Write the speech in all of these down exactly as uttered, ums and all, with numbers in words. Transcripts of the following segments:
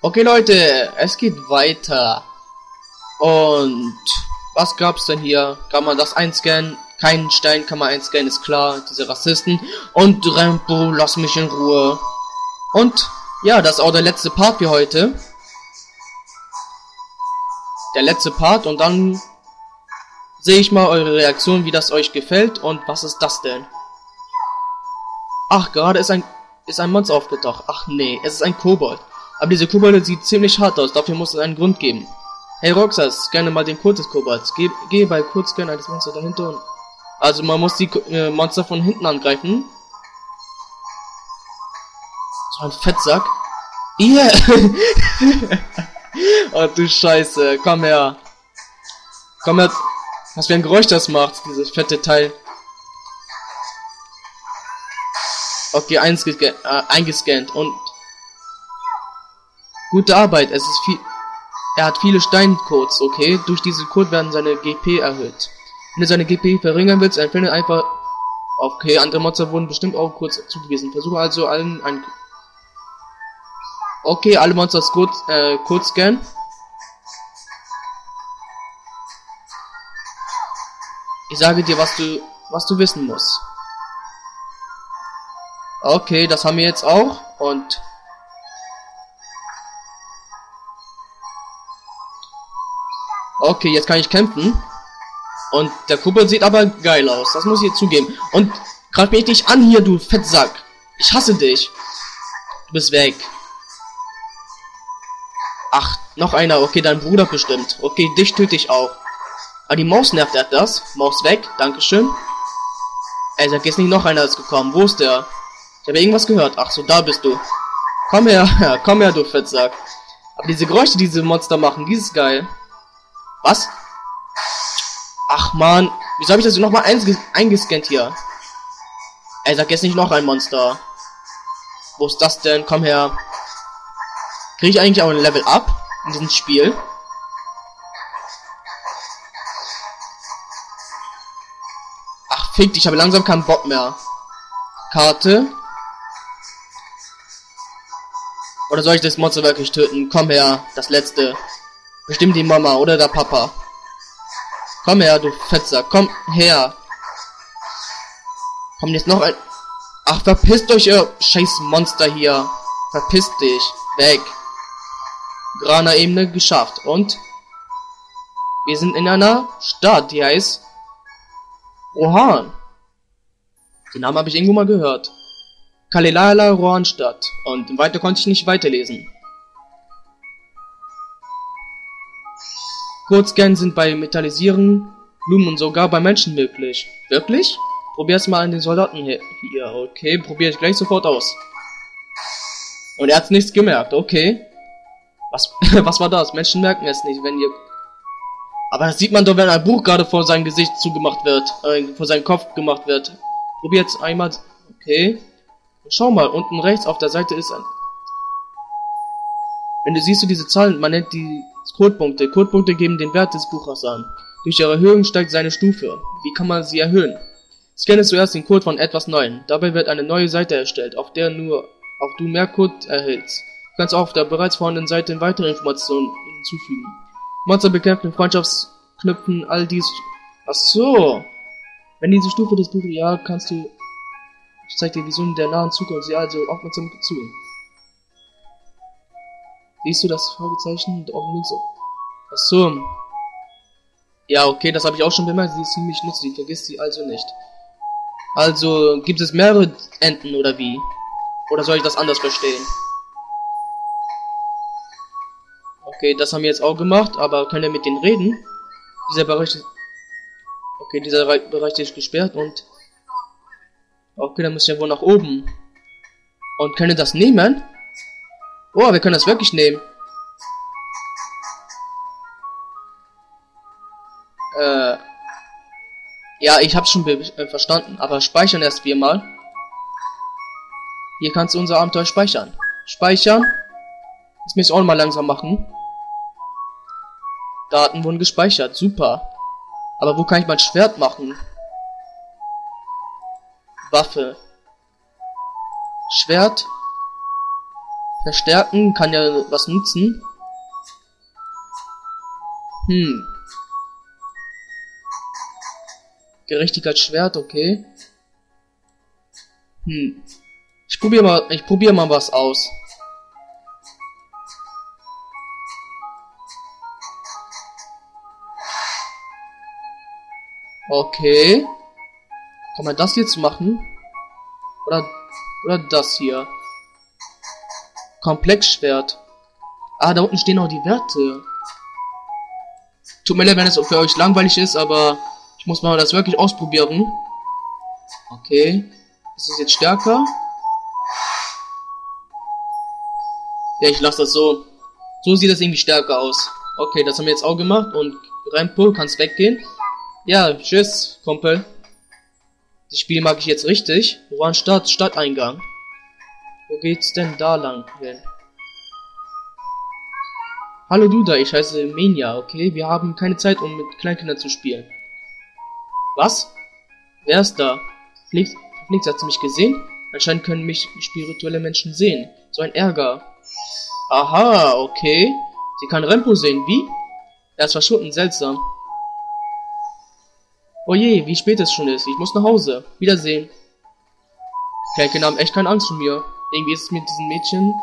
Okay Leute, es geht weiter. Und was gab's denn hier? Kann man das einscannen? Keinen Stein kann man einscannen, ist klar. Diese Rassisten. Und Rempo, lass mich in Ruhe. Und ja, das ist auch der letzte Part für heute. Der letzte Part und dann sehe ich mal eure Reaktion, wie das euch gefällt. Und was ist das denn? Ach, gerade ist ein ist ein Monster aufgetaucht. Ach nee, es ist ein Kobold. Aber diese Kobolde sieht ziemlich hart aus, dafür muss es einen Grund geben. Hey Roxas, scanne mal den Code des Kobolds. Geh, geh bei Kurzscan eines Monsters dahinter und... Also man muss die äh, Monster von hinten angreifen. So ein Fettsack. Yeah. Oh du Scheiße, komm her. Komm her. Was für ein Geräusch das macht, dieses fette Teil. Okay, eingescannt, äh, eingescannt und... Gute Arbeit, es ist viel... Er hat viele Steincodes, okay? Durch diese Code werden seine G P erhöht. Wenn du seine G P verringern willst, entferne einfach... Okay, andere Monster wurden bestimmt auch kurz zugewiesen. Versuche also allen ein... Okay, alle Monster Code, äh, Code scannen. Ich sage dir, was du, was du wissen musst. Okay, das haben wir jetzt auch. Und... Okay, jetzt kann ich kämpfen. Und der Kobold sieht aber geil aus. Das muss ich jetzt zugeben. Und greif mich nicht an hier, du Fettsack. Ich hasse dich. Du bist weg. Ach, noch einer. Okay, dein Bruder bestimmt. Okay, dich töte ich auch. Aber die Maus nervt etwas. Maus weg. Dankeschön. Ey, sag jetzt nicht, noch einer ist gekommen. Wo ist der? Ich habe irgendwas gehört. Ach so, da bist du. Komm her. Komm her, du Fettsack. Aber diese Geräusche, die diese Monster machen, die ist geil. Was? Ach man, wieso habe ich das nochmal eingescannt hier? Ey, sag jetzt nicht noch ein Monster. Wo ist das denn? Komm her. Kriege ich eigentlich auch ein Level Up in diesem Spiel? Ach fick dich, ich habe langsam keinen Bock mehr. Karte. Oder soll ich das Monster wirklich töten? Komm her, das letzte. Bestimmt die Mama oder der Papa. Komm her, du Fetzer. Komm her. Komm jetzt noch ein... Ach, verpisst euch, ihr scheiß Monster hier. Verpisst dich. Weg. Grana-Ebene geschafft. Und? Wir sind in einer Stadt, die heißt... Rohan. Den Namen habe ich irgendwo mal gehört. Kalelala Rohan-Stadt. Und weiter konnte ich nicht weiterlesen. Kurzscannen sind bei Metallisieren, Blumen und sogar bei Menschen möglich. Wirklich? Probier's mal an den Soldaten hier. Okay, probiere ich gleich sofort aus. Und er hat's nichts gemerkt, okay. Was, was war das? Menschen merken es nicht, wenn ihr... Aber das sieht man doch, wenn ein Buch gerade vor seinem Gesicht zugemacht wird. Äh, vor seinem Kopf gemacht wird. Probiert's einmal... Okay. Und schau mal, unten rechts auf der Seite ist ein... Wenn du siehst du diese Zahlen, man nennt die Codepunkte. Codepunkte geben den Wert des Buches an. Durch ihre Erhöhung steigt seine Stufe. Wie kann man sie erhöhen? Scanne zuerst den Code von etwas Neuem. Dabei wird eine neue Seite erstellt, auf der nur auf du mehr Code erhältst. Du kannst auch auf der bereits vorhandenen Seite weitere Informationen hinzufügen. Monster bekämpfen, Freundschaftsknüpfen, all dies. Ach so. Wenn diese Stufe des Buches, ja, kannst du... Ich zeig dir Visionen der nahen Zukunft, sie also aufmerksam zu. Siehst du das Fragezeichen da oben links? Ach so. Ja, okay, das habe ich auch schon bemerkt. Sie ist ziemlich nützlich, vergiss sie also nicht. Also, gibt es mehrere Enden oder wie? Oder soll ich das anders verstehen? Okay, das haben wir jetzt auch gemacht, aber können wir mit denen reden? Dieser Bereich ist... Okay, dieser Bereich ist gesperrt und... Okay, dann müssen wir wohl nach oben. Und können wir das nehmen? Oh, wir können das wirklich nehmen. Äh... Ja, ich hab's schon äh, verstanden, aber speichern erst viermal. Hier kannst du unser Abenteuer speichern. Speichern. Das müssen wir auch mal langsam machen. Daten wurden gespeichert, super. Aber wo kann ich mein Schwert machen? Waffe. Schwert. Verstärken kann ja was nutzen. Hm. Gerechtigkeitsschwert, okay. Hm. Ich probiere mal, ich probiere mal was aus. Okay. Kann man das jetzt machen? Oder, oder das hier? Komplexschwert. Ah, da unten stehen auch die Werte. Tut mir leid, wenn es für euch langweilig ist, aber ich muss mal das wirklich ausprobieren. Okay. Ist es jetzt stärker? Ja, ich lasse das so. So sieht das irgendwie stärker aus. Okay, das haben wir jetzt auch gemacht. Und Rempo, kannst weggehen. Ja, tschüss, Kumpel. Das Spiel mag ich jetzt richtig. Wo war Stadt? Stadteingang. Wo geht's denn da lang hin? Hallo du da, ich heiße Menia, okay? Wir haben keine Zeit, um mit Kleinkindern zu spielen. Was? Wer ist da? Flix, Flix hat sie mich gesehen? Anscheinend können mich spirituelle Menschen sehen. So ein Ärger. Aha, okay. Sie kann Rempo sehen, wie? Er ist verschwunden, seltsam. Oh je, wie spät es schon ist. Ich muss nach Hause. Wiedersehen. Kleinkinder haben echt keine Angst vor mir. Irgendwie ist es mit diesen Mädchen...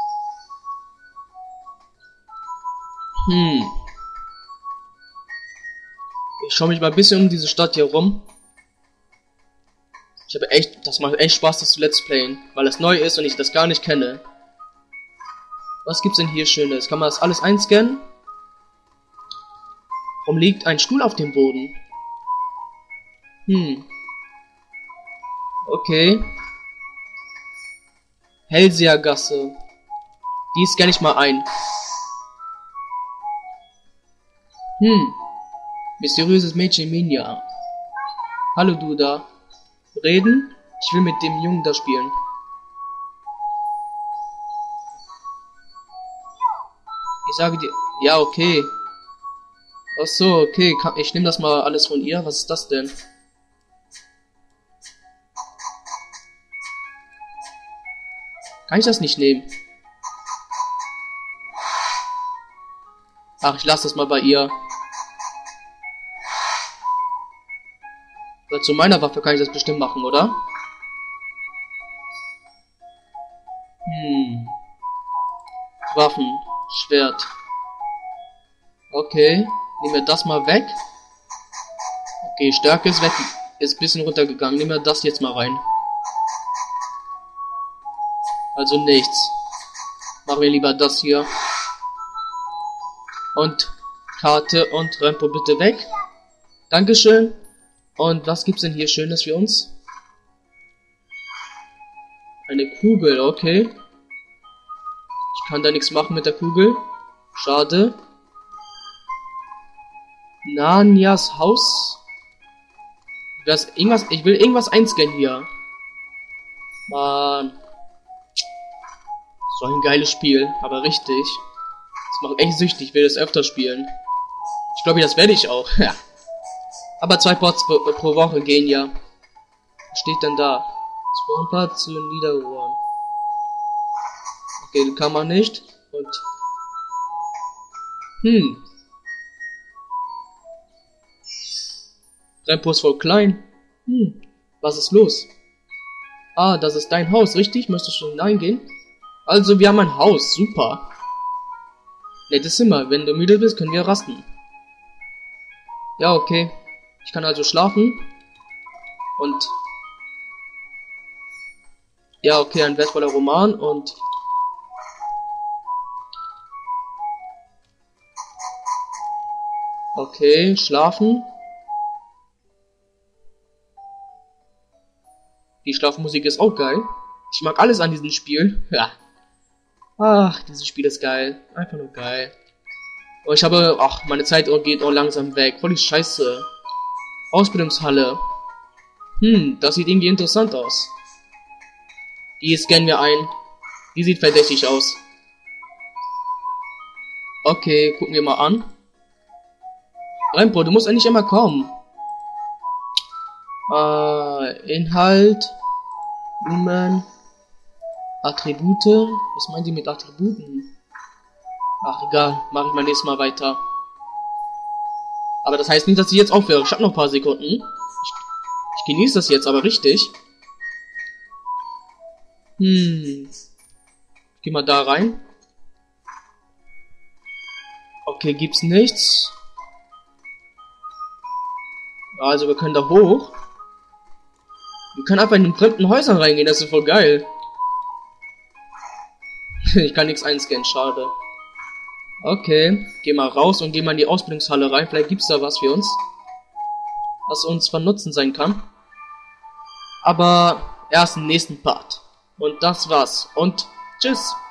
Hm. Ich schaue mich mal ein bisschen um diese Stadt hier rum. Ich habe echt... Das macht echt Spaß, das zu Let's Playen. Weil es neu ist und ich das gar nicht kenne. Was gibt's denn hier Schönes? Kann man das alles einscannen? Warum liegt ein Stuhl auf dem Boden? Hm. Okay. Hellsehergasse. Die scanne ich mal ein. Hm. Mysteriöses Mädchen Minja. Hallo du da. Reden? Ich will mit dem Jungen da spielen. Ich sage dir... Ja, okay. Ach so, okay. Ich nehme das mal alles von ihr. Was ist das denn? Kann ich das nicht nehmen? Ach, ich lasse das mal bei ihr. Weil zu meiner Waffe kann ich das bestimmt machen, oder? Hm. Waffen. Schwert. Okay. Nehmen wir das mal weg. Okay, Stärke ist weg. Ist ein bisschen runtergegangen. Nehmen wir das jetzt mal rein. Also nichts. Machen wir lieber das hier. Und Karte und Rempo bitte weg. Dankeschön. Und was gibt's denn hier Schönes für uns? Eine Kugel, okay. Ich kann da nichts machen mit der Kugel. Schade. Narnias Haus. Das irgendwas, ich will irgendwas einscannen hier. Mann. So ein geiles Spiel, aber richtig. Das macht echt süchtig, ich will das öfter spielen. Ich glaube, das werde ich auch. Ja. Aber zwei Pots pro, pro Woche gehen ja. Was steht denn da? Spawnplatz zu Niederrohren. Okay, kann man nicht. Und. Hm. Rempo ist voll klein. Hm. Was ist los? Ah, das ist dein Haus, richtig? Möchtest du hineingehen? Also, wir haben ein Haus. Super. Nettes Zimmer. Wenn du müde bist, können wir rasten. Ja, okay. Ich kann also schlafen. Und... Ja, okay, ein wertvoller Roman und... Okay, schlafen. Die Schlafmusik ist auch geil. Ich mag alles an diesem Spiel. Ja. Ach, dieses Spiel ist geil. Einfach nur geil. Oh, ich habe... Ach, meine Zeit geht auch langsam weg. Voll die Scheiße. Ausbildungshalle. Hm, das sieht irgendwie interessant aus. Die scannen wir ein. Die sieht verdächtig aus. Okay, gucken wir mal an. Rempo, du musst eigentlich immer kommen. Äh, Inhalt. Blumen. Attribute. Was meinen die mit Attributen? Ach, egal. Mache ich mal nächstes Mal weiter. Aber das heißt nicht, dass ich jetzt aufhöre. Ich habe noch ein paar Sekunden. Ich, ich genieße das jetzt aber richtig. Hm. Geh mal da rein. Okay, gibt's nichts. Also wir können da hoch. Wir können einfach in den fremden Häusern reingehen. Das ist voll geil. Ich kann nichts einscannen, schade. Okay, geh mal raus und geh mal in die Ausbildungshalle rein. Vielleicht gibt's da was für uns, was uns von Nutzen sein kann. Aber erst im nächsten Part. Und das war's. Und tschüss.